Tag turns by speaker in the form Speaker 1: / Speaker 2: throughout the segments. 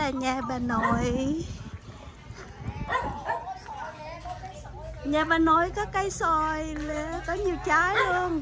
Speaker 1: là nhà bà nội. Nhà bà nội có cây xoài, có nhiều trái luôn.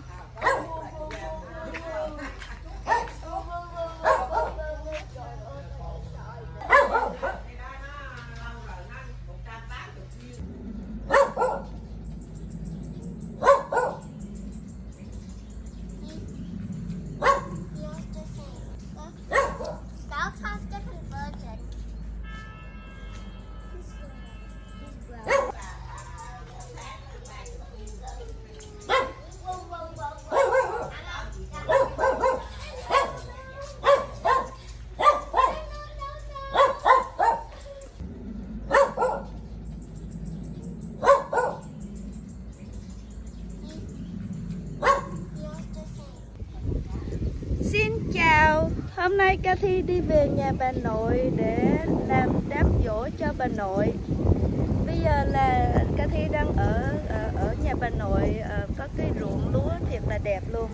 Speaker 1: Xin chào, hôm nay Cathy đi về nhà bà nội để làm đám giỗ cho bà nội. Bây giờ là Cathy đang ở nhà bà nội, có cái ruộng lúa thiệt là đẹp luôn.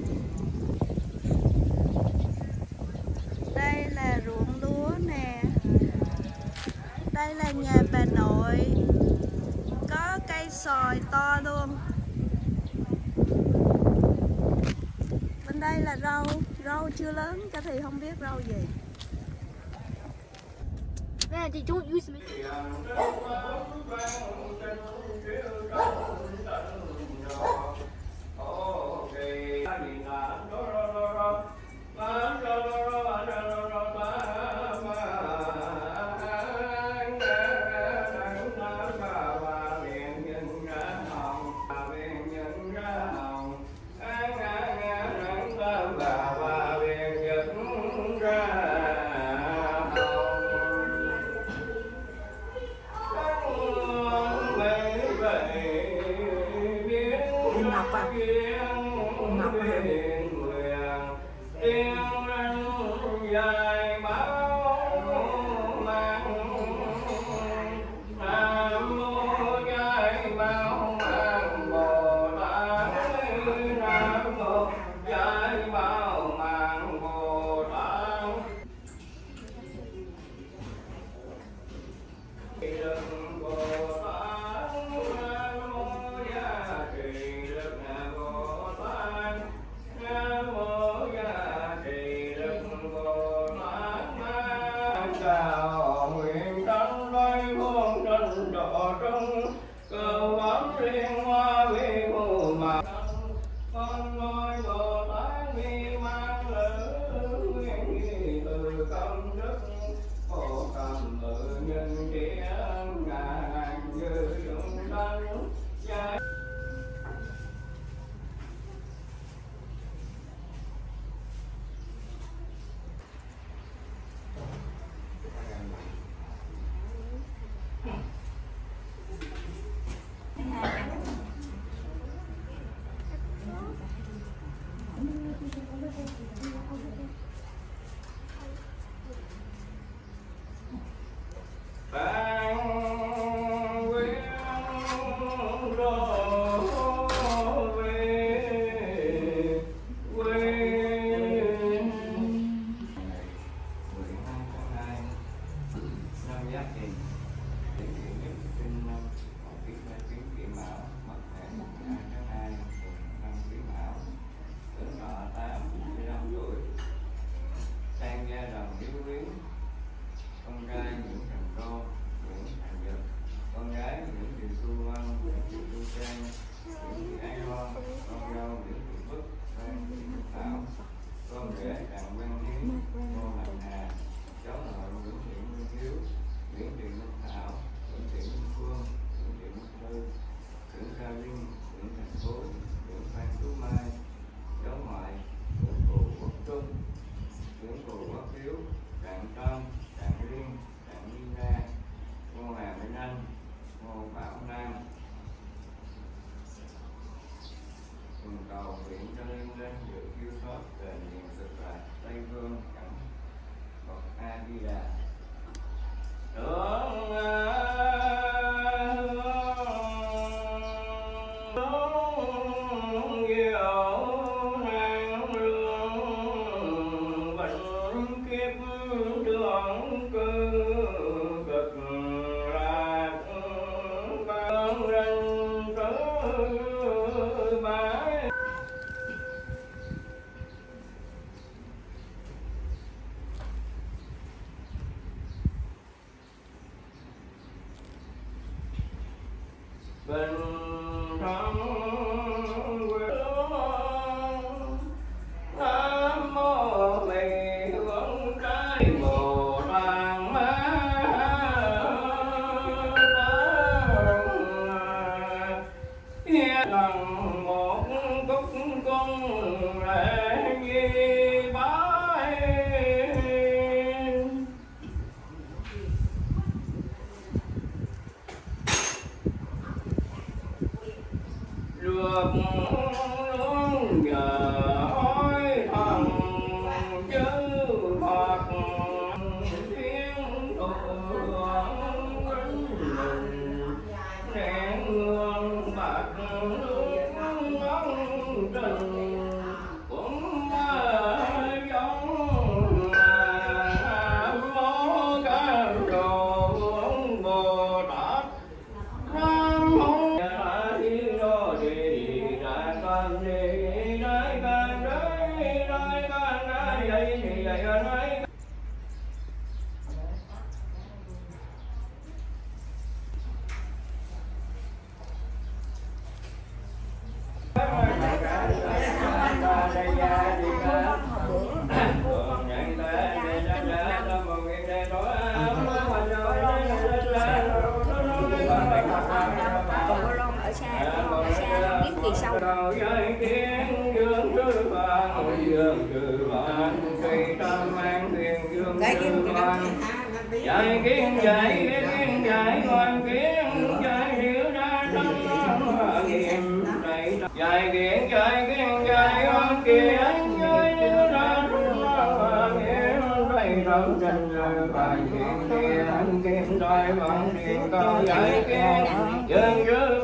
Speaker 1: Đây là ruộng lúa nè. Đây là nhà bà nội, có cây xoài to luôn. Bên đây là rau chưa lớn, Cathy không biết rau gì.
Speaker 2: Yeah, they don't use me.
Speaker 3: Kiếp đường Nam mô Mì Hương Trái Bồ Tát lần một cúc cung lễ nghi bái được nương nhờ hối thần chư Phật thiên thượng vinh đèn hương bạc nước ngân trình cũng giống Nam mô Ca Đồ Bồ Tát Nam mô A Di Đà Di Đà Con Di Đà Con Di Đà Con Di Đà
Speaker 2: ở xa biết kỳ sau
Speaker 3: dạy kiến dạy ngoan kiến dạy hiểu ra tâm nghiệm dạy kiến ngoan kiến dạy hiểu ra tâm nghiệm đây tâm trình bài kiến kiến đôi bằng điện cầu dạy kiến dân sư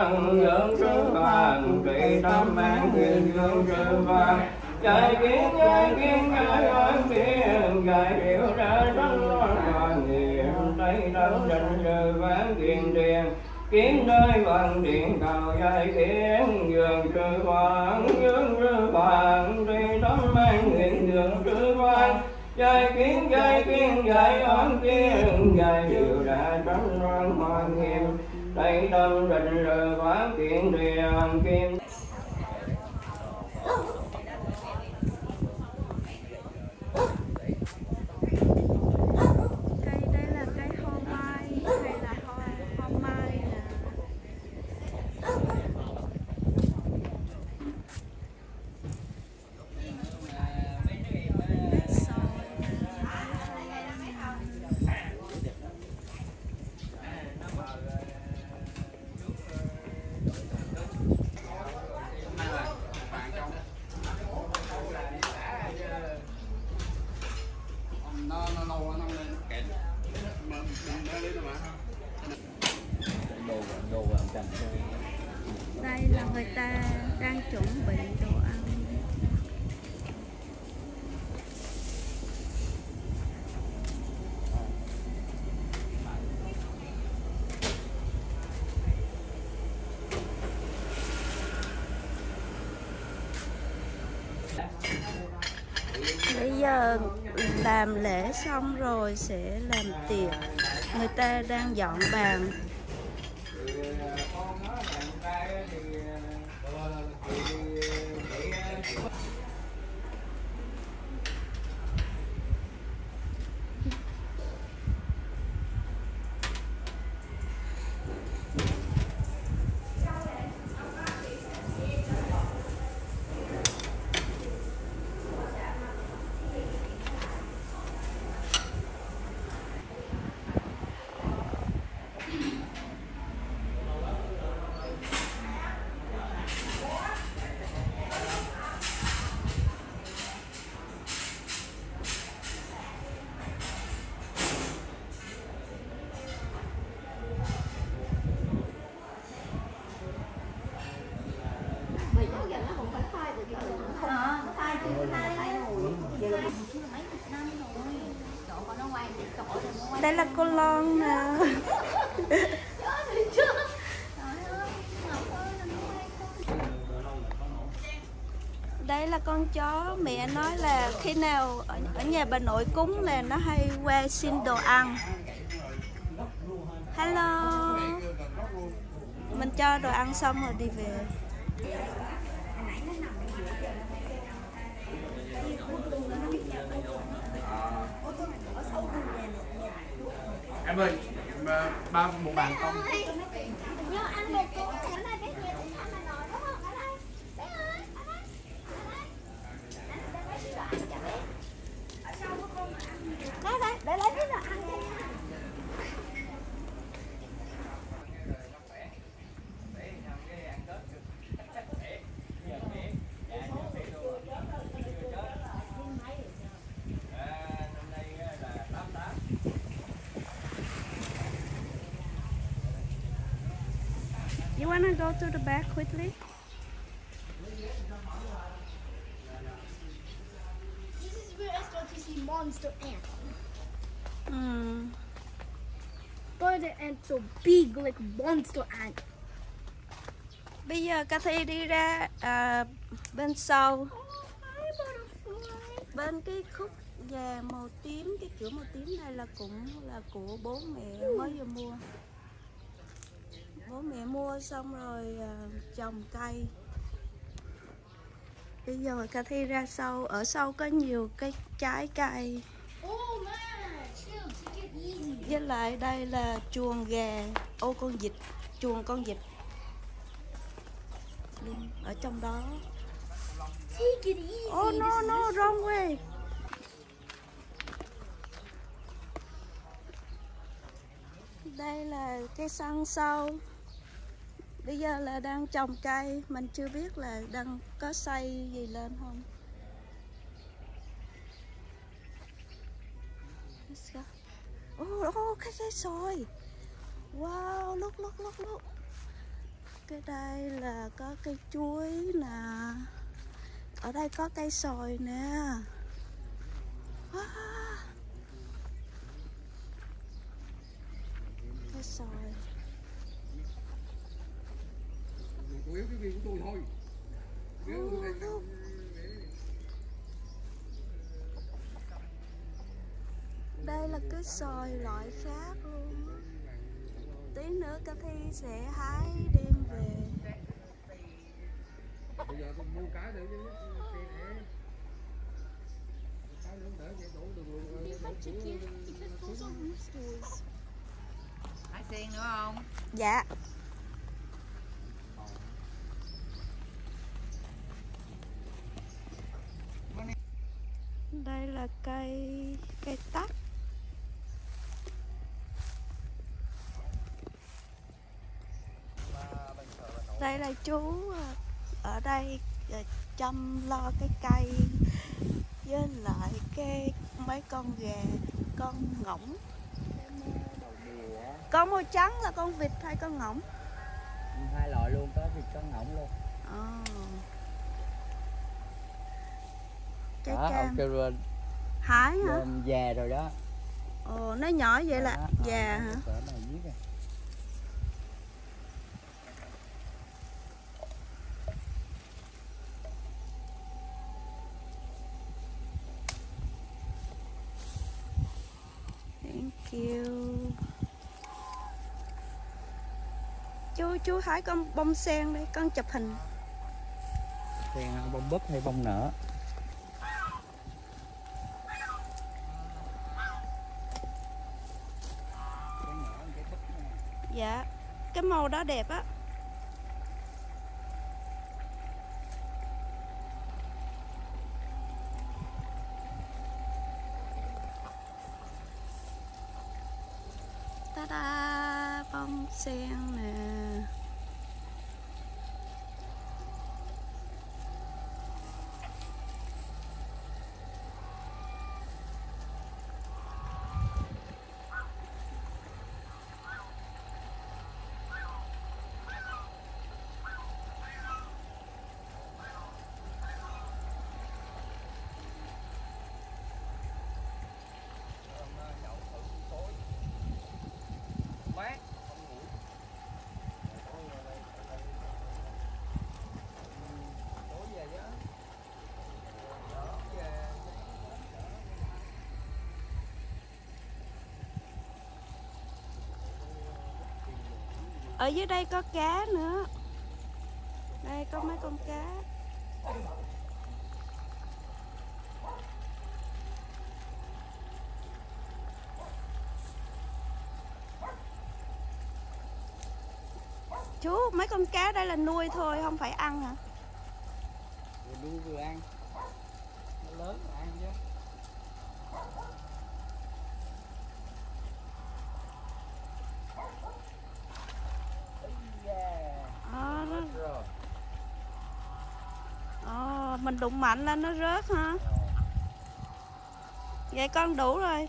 Speaker 3: vàng tùy tâm mang quyền dương sư vàng dạy kiến ngoan kiến dạy hiểu ra tâm nghiệm đây tâm trình vàng kiến điện kiến nơi bằng điện cầu dạy kiến dương sư vàng tùy tâm mang quyền dương sư vàng dạy kiến oan kiến dạy điều đã tránh loan hoa nghiêm đây tâm định rồi phát kiện điện kim
Speaker 1: Cây đây là cây hoa mai hay là hoa mai nè. Đây là người ta đang chuẩn bị đồ ăn. Bây giờ làm lễ xong rồi sẽ làm tiệc. Người ta đang dọn bàn. Đây là cô Lon nè. Đây là con chó. Mẹ nói là khi nào ở nhà bà nội cúng là nó hay qua xin đồ ăn. Hello. Mình cho đồ ăn xong rồi đi về.
Speaker 3: Em ơi, một bàn không?
Speaker 4: Ăn một cú thì hôm nay bé Hiền cũng ăn mà nồi đúng không? Ở đây. Bé ơi, ở đây. Ở sau của con mà ăn. Đây, để lấy cái đồ ăn cho nha.
Speaker 1: You wanna go to the back quickly?
Speaker 4: This is where I start to see monster ants. Why are the ants so big, like monster ants?
Speaker 1: Bây giờ Cathy đi ra bên sau, bên cái khúc nhà màu tím, cái cửa màu tím này là cũng là của bố mẹ mới vừa mua. Bố mẹ mua xong rồi trồng cây. Bây giờ Cathy ra sau, ở sau có nhiều cái trái cây.
Speaker 4: Oh man, chill, take it easy.
Speaker 1: Với lại đây là chuồng gà, con vịt, chuồng con vịt. Ở trong đó.
Speaker 4: Take it easy.
Speaker 1: Oh no, no, wrong way. Đây là cái sân sau. Bây giờ là đang trồng cây, mình chưa biết là đang có xây gì lên không. Let's go. Cái cây xoài. Wow, look. Cái đây là có cây chuối nè. Ở đây có cây xoài nè. Wow. Cây xoài.
Speaker 3: Chủ yếu cái viên của tôi thôi.
Speaker 1: Đây là cái xoài loại khác luôn. Tí nữa Cathy sẽ hái đem về.
Speaker 3: Bây giờ tôi mua cái nữa chứ. Cái nữa để đủ được.
Speaker 2: Hải xiên nữa không?
Speaker 1: Dạ. Đây là cây tắc. Đây là chú ở đây chăm lo cái cây với lại mấy con gà, con ngỗng. Con màu trắng là con vịt hay con ngỗng?
Speaker 5: Hai loại luôn, có vịt có ngỗng luôn.
Speaker 1: Trái
Speaker 5: đó,
Speaker 1: cam.
Speaker 5: ông kêu lên
Speaker 1: Hái hả?
Speaker 5: Già rồi đó.
Speaker 1: Ồ, nó nhỏ vậy là già hả? Thank you. Chú hái con bông sen đây, con chụp hình.
Speaker 5: Sen bông búp hay bông nở?
Speaker 1: Dạ, cái màu đó đẹp á. Ta-da, bông sen nè. Ở dưới đây có cá nữa. Đây có mấy con cá. Chú, mấy con cá đây là nuôi thôi, không phải ăn hả?
Speaker 5: Vừa nuôi vừa ăn. Nó lớn mà ăn chứ.
Speaker 1: Mình đụng mạnh lên nó rớt hả? Vậy con đủ rồi.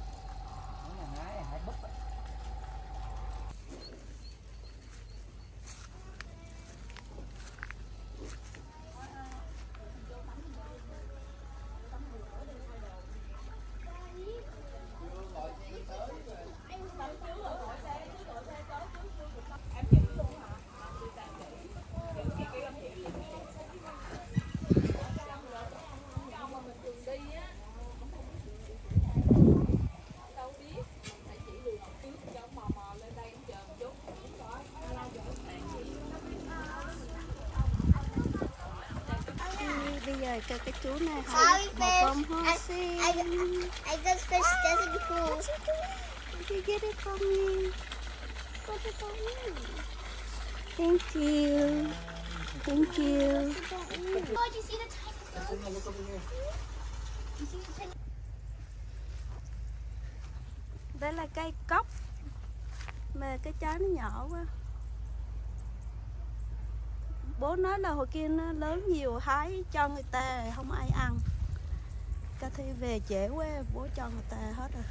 Speaker 1: Bây giờ cho cái chú này hỏi một bông hoa sen.
Speaker 4: I just fish doesn't cool.
Speaker 1: Did you get it for me? Got it for you. Thank you. Thank you.
Speaker 4: Oh, did you see the tiger? You see the tiger?
Speaker 1: Đây là cây cóc. Mà cái trái nó nhỏ quá. Bố nói là hồi kia nó lớn nhiều, hái cho người ta không ai ăn. Ca Thi về trễ quá, bố cho người ta hết rồi.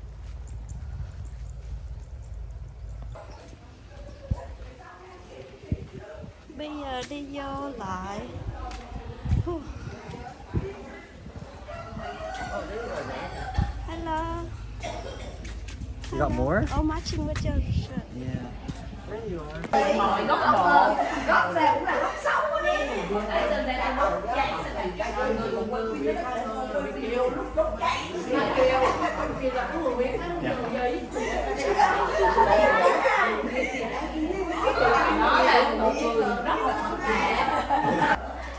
Speaker 1: Bây giờ đi vô lại. Hello.
Speaker 5: You got more?
Speaker 1: Oh, matching with your shirt.
Speaker 5: Yeah.
Speaker 2: Gốc bò, gốc ra cũng là gốc sống đó đi. Tại trên đây là gốc cháy, người cùng quân biết kêu lúc gốc cháy, kêu là có người biết nó gì. Nó là một người rất là thật thà.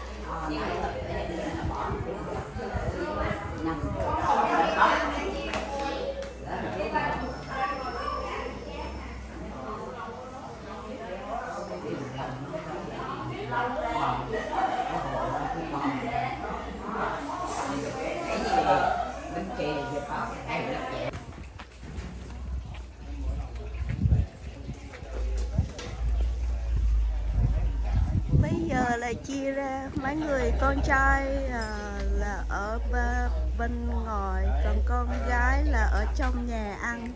Speaker 1: Bây giờ là chia ra mấy người con trai là ở bên ngoài, còn con gái là ở trong nhà ăn.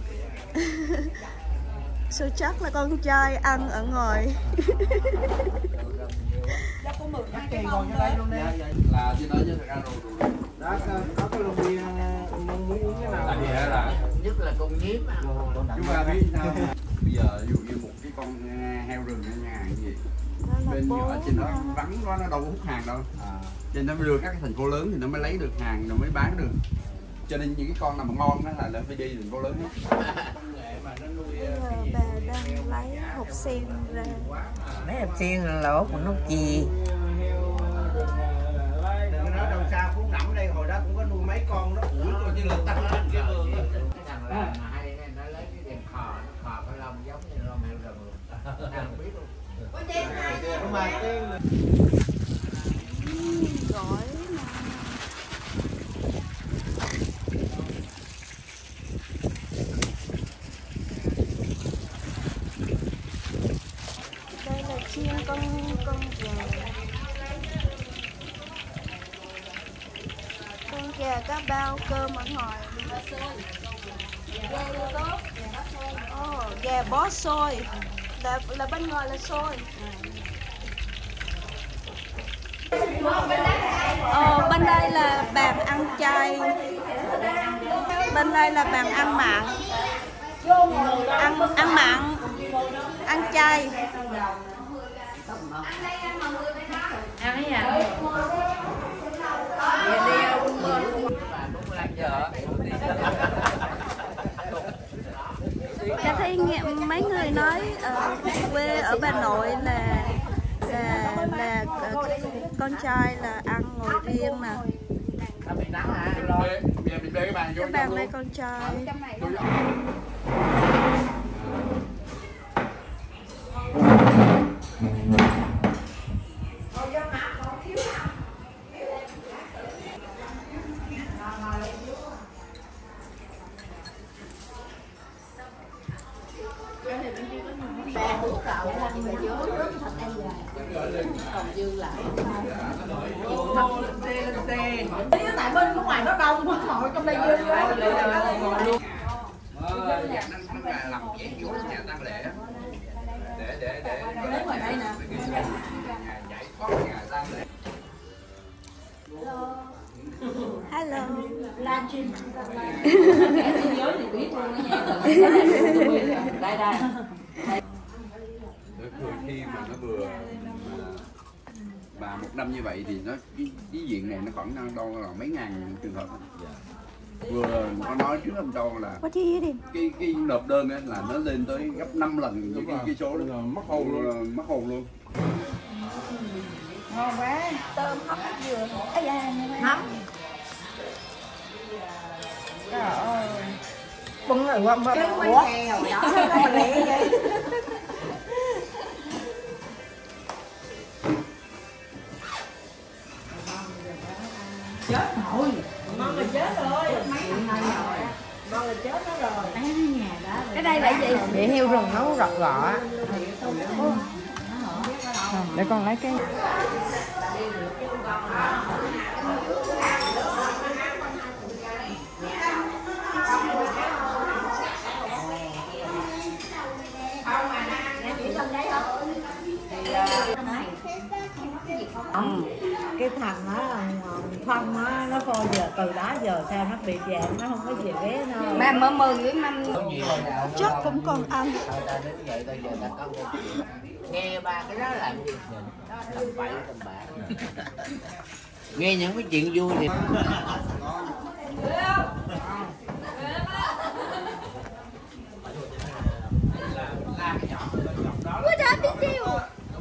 Speaker 1: Số chắc là con trai ăn ở ngoài.
Speaker 3: Là trên đó chứ thật ra rồi. Đó có cái lồng bia mong muốn uống cái nào? Là
Speaker 2: Nhất là con nhím.
Speaker 3: chúng ta biết sao? Bây giờ ví dụ như một cái con heo rừng ở nhà hàng gì bên ở trên đó vắng quá, nó đâu có hút hàng đâu. Cho nên nó đưa các cái thành phố lớn thì nó mới lấy được hàng, rồi mới bán được. Cho nên những cái con nào mà ngon đó là phải đi thành phố lớn hết.
Speaker 1: Bây giờ bà đang lấy hột sen ra.
Speaker 2: Lấy hột sen là lỗ của nó chì.
Speaker 3: Đừng có nói đâu xa Phú Nẫm đây, hồi đó cũng có nuôi mấy con đó ủi coi như là tăng lên cái vườn.
Speaker 2: Cái thằng là hay nó lấy cái đèn khò cái lông giống như lông heo rừng luôn. Không biết luôn.
Speaker 3: Đúng rồi,
Speaker 1: Gỏi nè. Đây là chiên con gà. Con gà có bao cơm ở ngoài. Gà bó xôi. Là bên ngoài là xôi. Bên đây là bàn ăn chay. Bên đây là bàn ăn mặn. Ăn mặn, ăn chay.
Speaker 2: Ăn cái gì? Đi 45 giờ.
Speaker 1: Ca Thi thấy mấy người nói quê ở Bà Nội là con trai là ăn ngồi riêng nè. Cái bàn này con trai.
Speaker 2: Tại bên ngoài nó đông quá, ngồi trong đây dư quá.
Speaker 3: Làm dễ vô nhà tang lễ để
Speaker 2: ngoài đây nè.
Speaker 3: giải thoát nhà tang lễ.
Speaker 1: Hello.
Speaker 2: Livestream. Thế giới thì biết luôn đó nha. Đây.
Speaker 3: Đôi khi mà nó vừa mà một năm như vậy thì nó cái diện này nó khoảng đâu là mấy ngàn trường hợp. Vừa có nói trước hôm đâu là cái nộp đơn ấy là nó lên tới gấp 5 lần cái số đó, mất hồn luôn.
Speaker 2: Ngon quá. Tôm hấp dừa. Ây da, hấp. Trời ơi. Bưng rồi qua cái quay kèo đó sao mà lẹ vậy? Chết rồi. Ngon là chết rồi. Ngon là chết nó rồi. Cái đây là gì? Vậy heo rừng nấu rọt gọ. Để con lấy cái cái thằng á Phong á nó coi giờ từ đó giờ sao nó bị dạng nó không có về vé đâu. Mà mơ với năm
Speaker 1: Chắc cũng còn ăn.
Speaker 5: Nghe ba cái đó làm gì? Đó tầm bậy tầm bạ. Nghe những cái chuyện vui thì
Speaker 1: What happened to you?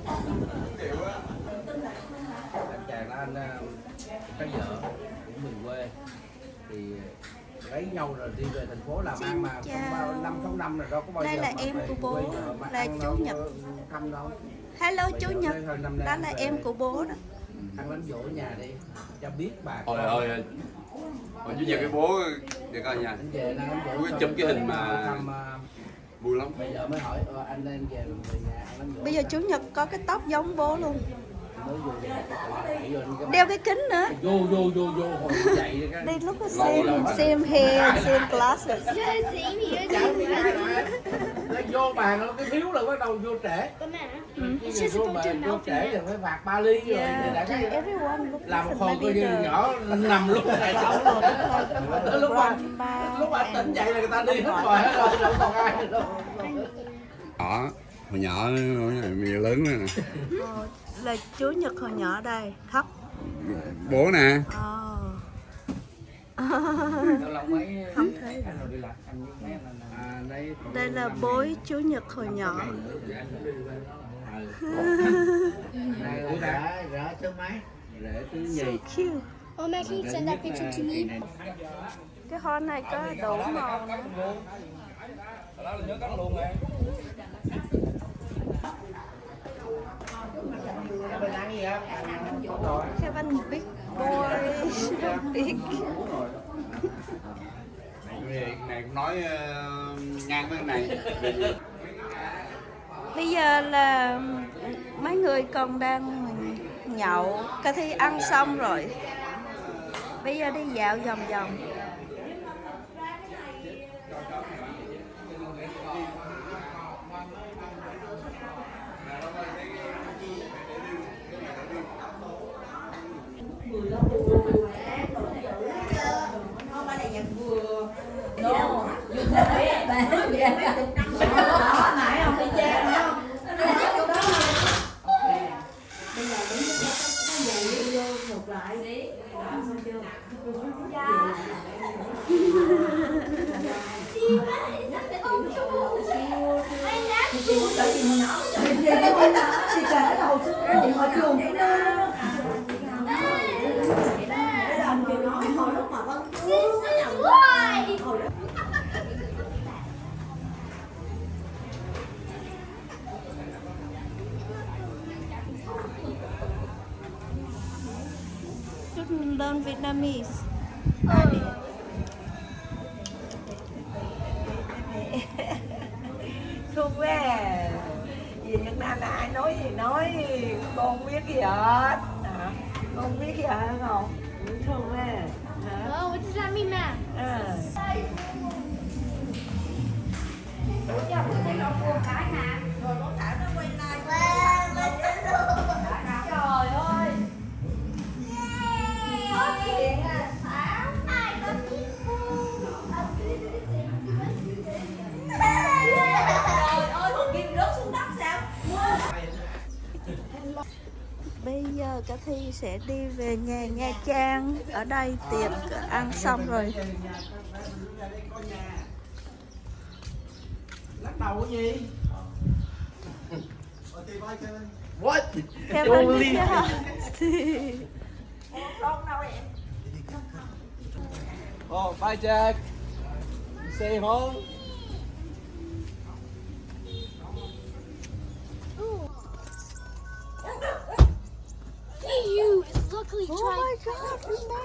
Speaker 5: chàng đó anh cái vợ của miền quê thì lấy nhau rồi đi về thành phố làm ăn mà không 5-6 năm rồi đâu có bao giờ.
Speaker 1: Đây là em của bố, là chú Nhật. Hello chú Nhật, đó là em của bố đó.
Speaker 5: Ăn bánh dỗ nhà đi cho biết bà.
Speaker 3: Ôi chú Nhật cái bố để coi nha. Chú chụp cái hình mà vui lắm.
Speaker 5: Bây giờ mới hỏi anh lên về nhà ăn bánh dỗ.
Speaker 1: Bây giờ chú Nhật có cái tóc giống bố luôn. Đeo cái kính nữa.
Speaker 5: Vô hồi chạy cái.
Speaker 1: Đây lúc same hair, same glasses.
Speaker 5: Nó vô bàn nó cái thiếu là bắt đầu vô trễ. Vô bàn vô trễ rồi phải phạt 3 ly rồi. Làm một hồi coi như nhỏ nằm lúc này chỗ rồi. Lúc anh tỉnh dậy là người ta đi hết rồi đâu còn ai đâu.
Speaker 3: Hồi nhỏ mì lớn nè.
Speaker 1: Là chú Nhật hồi nhỏ đây, thấp.
Speaker 3: Bố nè.
Speaker 1: Không thấy. Đây là bối chú Nhật hồi nhỏ. So cute.
Speaker 4: Oh, Maggie, send that picture to me.
Speaker 1: Cái hoa này có đủ màu nữa. Kevin big boy, big.
Speaker 3: Này cũng nói ngang với này.
Speaker 1: Bây giờ là mấy người còn đang nhậu, cái thi ăn xong rồi. Bây giờ đi dạo vòng vòng. Should learn Vietnamese.
Speaker 6: Thương quá. Về Việt Nam là ai nói gì nói, con không biết gì hết. Con không biết gì hết không? Thương quá.
Speaker 4: Oh, what does that mean, Ma?
Speaker 6: Trời ơi.
Speaker 4: Có chuyện à, Thảo. Ai có chiếc
Speaker 6: Trời ơi, con kim rớt xuống đất sao?
Speaker 1: Bây giờ Cà Thi sẽ đi về nhà Nha Trang. Ở đây tiệc ăn xong rồi.
Speaker 5: Lắc đầu cái gì? What?
Speaker 1: Theo anh đi hả?
Speaker 5: Oh, bye Jack. Stay home.
Speaker 4: Hey, you! Look, he tried.
Speaker 1: Oh my God,